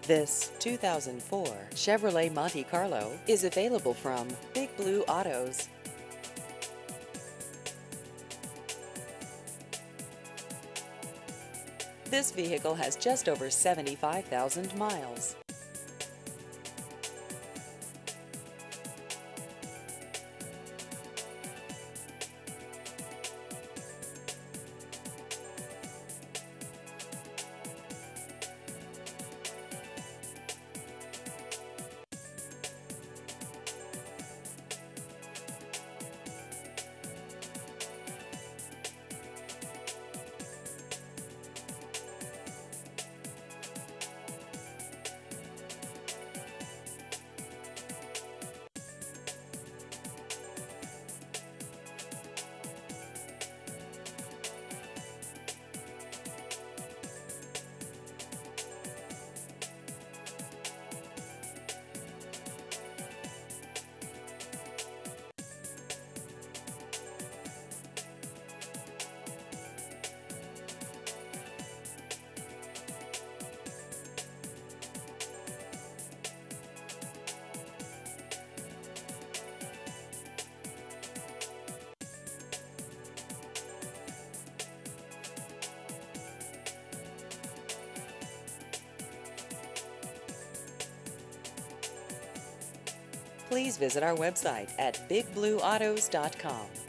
This 2004 Chevrolet Monte Carlo is available from Big Blue Autos. This vehicle has just over 75,000 miles. Please visit our website at bigblueautos.com.